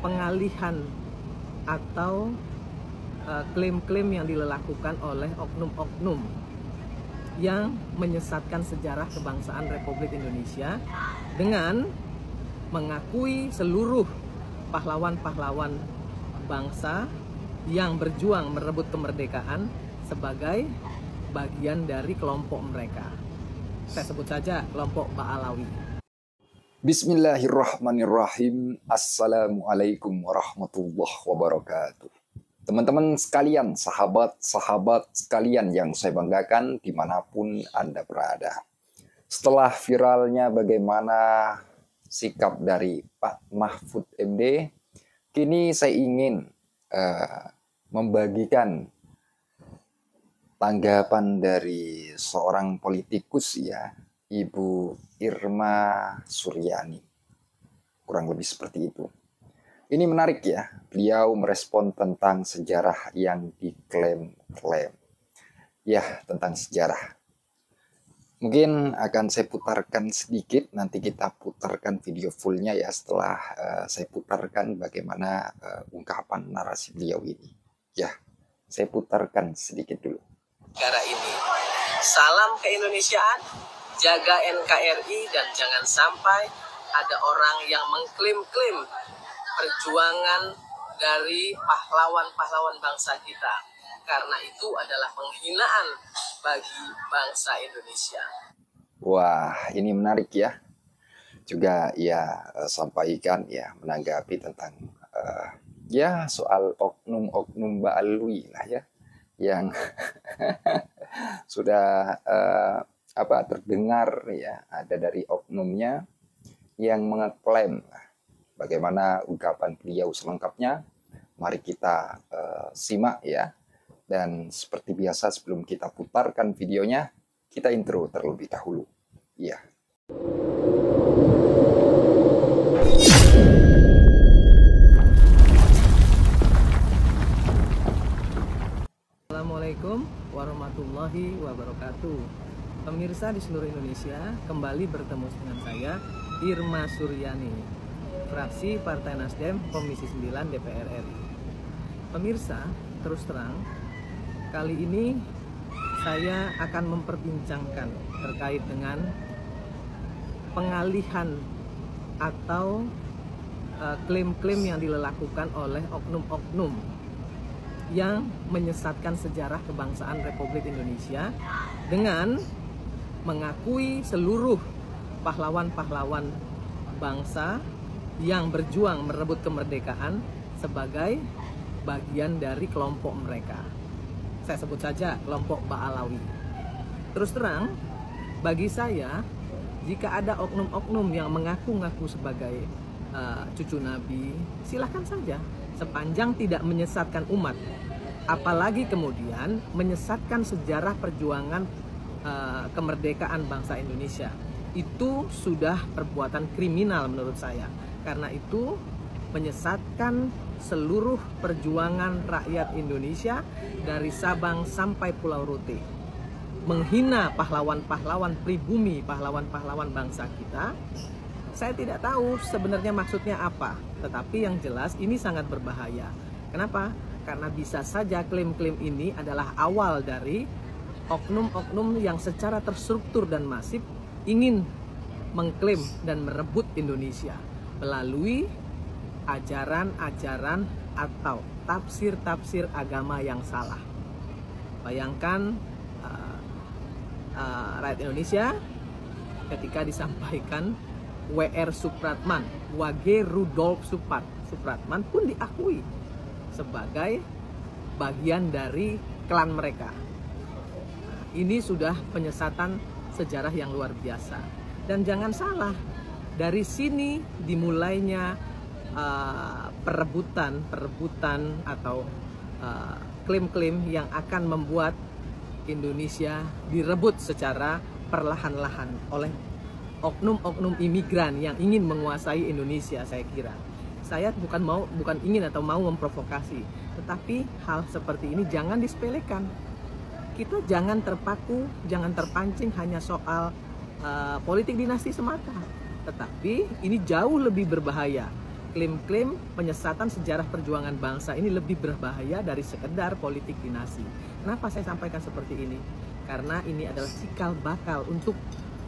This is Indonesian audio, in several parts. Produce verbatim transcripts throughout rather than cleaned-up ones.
pengalihan atau klaim-klaim uh, yang dilakukan oleh oknum-oknum yang menyesatkan sejarah kebangsaan Republik Indonesia dengan mengakui seluruh pahlawan-pahlawan bangsa yang berjuang merebut kemerdekaan sebagai bagian dari kelompok mereka. Saya sebut saja kelompok Ba'alawi. Bismillahirrahmanirrahim. Assalamualaikum warahmatullahi wabarakatuh. Teman-teman sekalian, sahabat-sahabat sekalian yang saya banggakan dimanapun Anda berada. Setelah viralnya bagaimana sikap dari Pak Mahfud M D, kini saya ingin uh, membagikan tanggapan dari seorang politikus ya, Ibu Irma Suryani. Kurang lebih seperti itu. Ini menarik ya, beliau merespon tentang sejarah yang diklaim-klaim. Ya, tentang sejarah. Mungkin akan saya putarkan sedikit, nanti kita putarkan video fullnya ya setelah uh, saya putarkan bagaimana uh, ungkapan narasi beliau ini. Ya, saya putarkan sedikit dulu. Negara ini, salam keindonesiaan, jaga N K R I dan jangan sampai ada orang yang mengklaim-klaim perjuangan dari pahlawan-pahlawan bangsa kita, karena itu adalah penghinaan bagi bangsa Indonesia. Wah, ini menarik ya. Juga ya sampaikan ya menanggapi tentang uh, ya soal oknum-oknum Ba'alawi lah ya, yang sudah uh, apa terdengar ya ada dari oknumnya yang mengklaim. Bagaimana ungkapan beliau selengkapnya? Mari kita uh, simak ya. Dan seperti biasa sebelum kita putarkan videonya, kita intro terlebih dahulu. Iya. Assalamualaikum warahmatullahi wabarakatuh. Pemirsa di seluruh Indonesia, kembali bertemu dengan saya, Irma Suryani, fraksi Partai Nasdem, Komisi sembilan D P R R I. Pemirsa, terus terang, kali ini saya akan memperbincangkan terkait dengan pengalihan atau klaim-klaim uh, yang dilakukan oleh oknum-oknum yang menyesatkan sejarah kebangsaan Republik Indonesia dengan mengakui seluruh pahlawan-pahlawan bangsa yang berjuang merebut kemerdekaan sebagai bagian dari kelompok mereka. Saya sebut saja kelompok Ba'alawi. Terus terang, bagi saya, jika ada oknum-oknum yang mengaku-ngaku sebagai uh, cucu Nabi, silahkan saja, sepanjang tidak menyesatkan umat. Apalagi kemudian menyesatkan sejarah perjuangan uh, kemerdekaan bangsa Indonesia. Itu sudah perbuatan kriminal menurut saya. Karena itu menyesatkan seluruh perjuangan rakyat Indonesia dari Sabang sampai Pulau Rote. Menghina pahlawan-pahlawan pribumi, pahlawan-pahlawan bangsa kita. Saya tidak tahu sebenarnya maksudnya apa. Tetapi yang jelas ini sangat berbahaya. Kenapa? Karena bisa saja klaim-klaim ini adalah awal dari oknum-oknum yang secara terstruktur dan masif ingin mengklaim dan merebut Indonesia melalui ajaran-ajaran atau tafsir-tafsir agama yang salah. Bayangkan uh, uh, rakyat Indonesia ketika disampaikan W R Supratman, Wage Rudolf Suprat, Supratman pun diakui sebagai bagian dari klan mereka. Nah, ini sudah penyesatan sejarah yang luar biasa. Dan jangan salah, dari sini dimulainya uh, perebutan, perebutan atau klaim-klaim uh, yang akan membuat Indonesia direbut secara perlahan-lahan oleh oknum-oknum imigran yang ingin menguasai Indonesia. Saya kira, saya bukan mau, bukan ingin atau mau memprovokasi, tetapi hal seperti ini jangan disepelekan. Kita jangan terpaku, jangan terpancing hanya soal uh, politik dinasti semata. Tetapi ini jauh lebih berbahaya klaim-klaim penyesatan sejarah perjuangan bangsa ini lebih berbahaya dari sekedar politik dinasti. Kenapa saya sampaikan seperti ini? Karena ini adalah cikal bakal untuk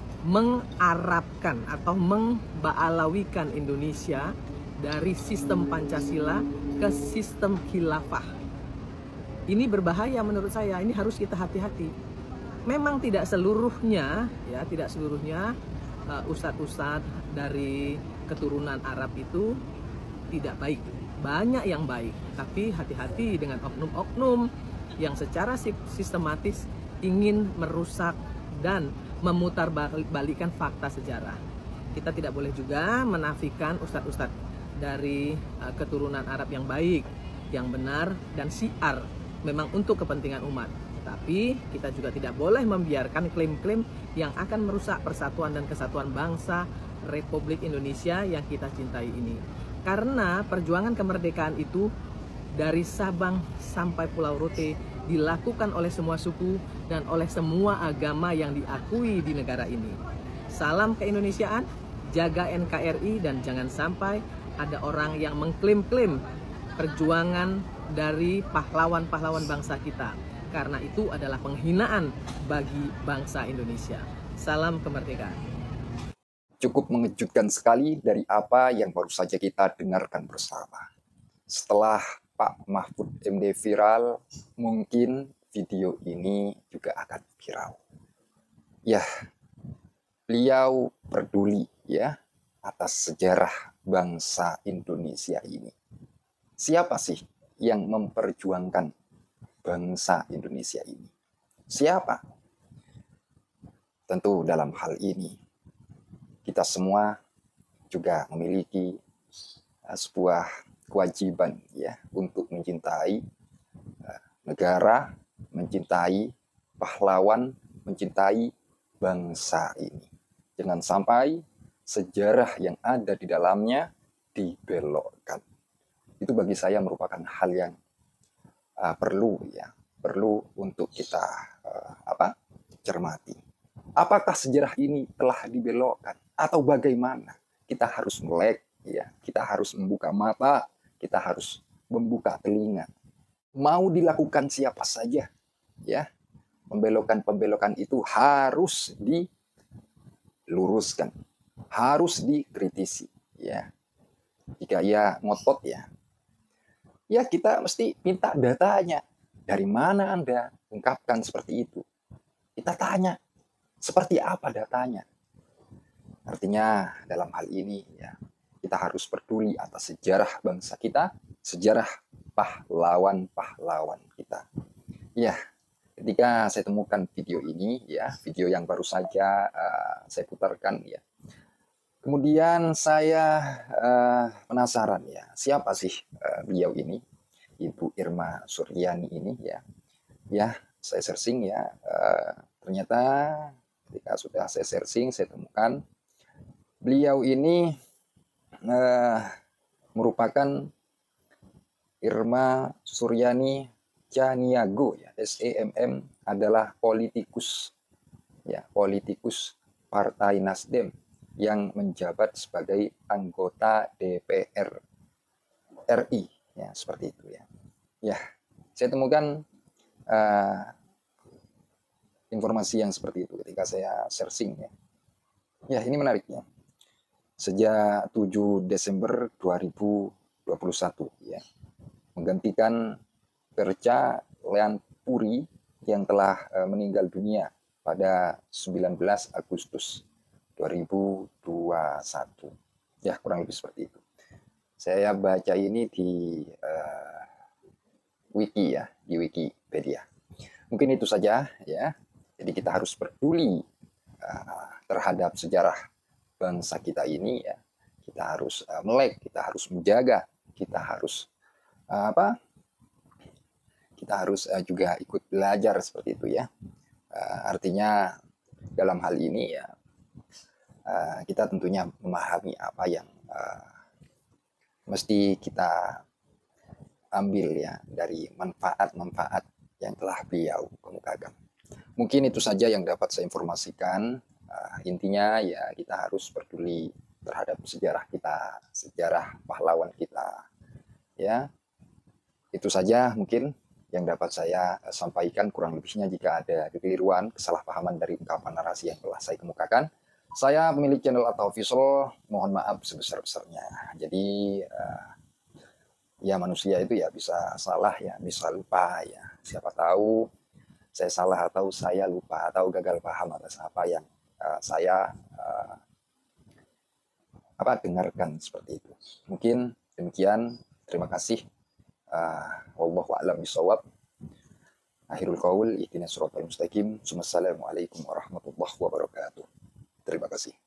mengarabkan atau membaalawikan Indonesia dari sistem Pancasila ke sistem khilafah. Ini berbahaya menurut saya, ini harus kita hati-hati. Memang tidak seluruhnya, ya tidak seluruhnya uh, ustadz-ustadz dari keturunan Arab itu tidak baik. Banyak yang baik, tapi hati-hati dengan oknum-oknum yang secara sistematis ingin merusak dan memutarbalikkan fakta sejarah. Kita tidak boleh juga menafikan ustadz-ustadz dari uh, keturunan Arab yang baik, yang benar dan syiar memang untuk kepentingan umat. Tapi kita juga tidak boleh membiarkan klaim-klaim yang akan merusak persatuan dan kesatuan bangsa Republik Indonesia yang kita cintai ini. Karena perjuangan kemerdekaan itu dari Sabang sampai Pulau Rote dilakukan oleh semua suku dan oleh semua agama yang diakui di negara ini. Salam keindonesiaan, jaga N K R I, dan jangan sampai ada orang yang mengklaim-klaim perjuangan dari pahlawan-pahlawan bangsa kita. Karena itu adalah penghinaan bagi bangsa Indonesia. Salam kemerdekaan. Cukup mengejutkan sekali dari apa yang baru saja kita dengarkan bersama. Setelah Pak Mahfud M D viral, mungkin video ini juga akan viral. Ya, beliau peduli ya atas sejarah bangsa Indonesia ini. Siapa sih yang memperjuangkan bangsa Indonesia ini? Siapa? Tentu dalam hal ini kita semua juga memiliki uh, sebuah kewajiban ya untuk mencintai uh, negara, mencintai pahlawan, mencintai bangsa ini. Jangan sampai sejarah yang ada di dalamnya dibelokkan. Itu bagi saya merupakan hal yang uh, perlu ya, perlu untuk kita uh, apa? cermati. Apakah sejarah ini telah dibelokkan atau bagaimana? Kita harus melek ya, kita harus membuka mata, kita harus membuka telinga. Mau dilakukan siapa saja ya. Pembelokan-pembelokan itu harus diluruskan, harus dikritisi ya. Jika ia ngotot ya, ya kita mesti minta datanya. Dari mana Anda ungkapkan seperti itu? Kita tanya, seperti apa datanya? Artinya dalam hal ini ya, kita harus peduli atas sejarah bangsa kita, sejarah pahlawan-pahlawan kita. Ya, ketika saya temukan video ini ya, video yang baru saja uh, saya putarkan ya. Kemudian saya uh, penasaran ya, siapa sih uh, beliau ini? Ibu Irma Suryani ini ya. Ya, saya searching ya, uh, ternyata ketika sudah saya searching, saya temukan beliau ini uh, merupakan Irma Suryani Caniago ya, S E M M adalah politikus ya, politikus Partai Nasdem yang menjabat sebagai anggota D P R R I ya, seperti itu ya. Ya, saya temukan uh, informasi yang seperti itu ketika saya searching ya. Ya, ini menarik ya. Sejak tujuh Desember dua ribu dua puluh satu ya, menggantikan Perca Leanpuri yang telah uh, meninggal dunia pada sembilan belas Agustus dua ribu dua puluh satu. Ya, kurang lebih seperti itu. Saya baca ini di uh, wiki ya, di Wikipedia. Mungkin itu saja ya. Jadi kita harus peduli uh, terhadap sejarah bangsa kita ini ya. Kita harus uh, melek, kita harus menjaga, kita harus uh, apa? Kita harus uh, juga ikut belajar seperti itu ya. Uh, artinya dalam hal ini ya, uh, kita tentunya memahami apa yang uh, mesti kita ambil ya dari manfaat-manfaat yang telah beliau kemukakan. Mungkin itu saja yang dapat saya informasikan. Uh, intinya ya kita harus peduli terhadap sejarah kita, sejarah pahlawan kita. Ya, itu saja mungkin yang dapat saya sampaikan. Kurang lebihnya jika ada kekeliruan, kesalahpahaman dari ungkapan narasi yang telah saya kemukakan, saya pemilik channel atau official mohon maaf sebesar-besarnya. Jadi uh, ya manusia itu ya bisa salah ya, bisa lupa ya. Siapa tahu saya salah atau saya lupa atau gagal paham atas apa yang uh, saya uh, apa dengarkan seperti itu. Mungkin demikian. Terima kasih. Uh, wallahu a'lam bishawab. Akhirul qaul ihdinas siratal mustaqim. Wassalamualaikum warahmatullahi wabarakatuh. Terima kasih.